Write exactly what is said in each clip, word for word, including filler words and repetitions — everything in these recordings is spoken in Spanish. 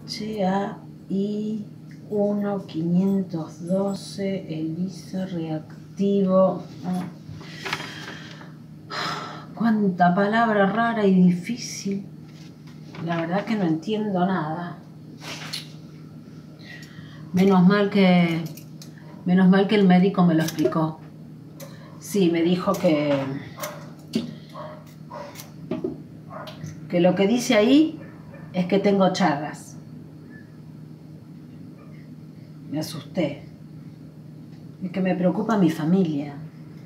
H A I uno quinientos doce, ELISA reactivo. Cuánta palabra rara y difícil. La verdad que no entiendo nada. Menos mal que, menos mal que el médico me lo explicó. Sí, me dijo que, que lo que dice ahí es que tengo Chagas. Me asusté. Es que me preocupa mi familia.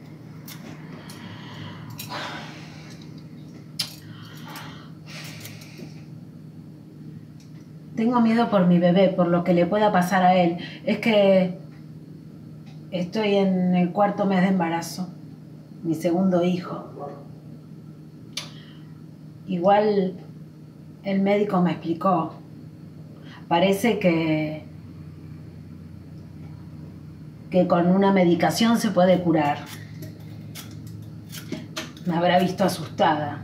Tengo miedo por mi bebé, por lo que le pueda pasar a él. Es que estoy en el cuarto mes de embarazo, mi segundo hijo. Igual el médico me explicó. Parece que, que con una medicación se puede curar. Me habrá visto asustada.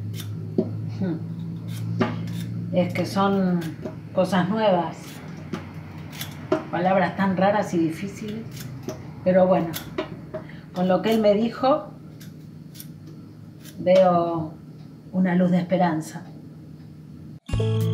Es que son cosas nuevas, palabras tan raras y difíciles, pero bueno, con lo que él me dijo, veo una luz de esperanza.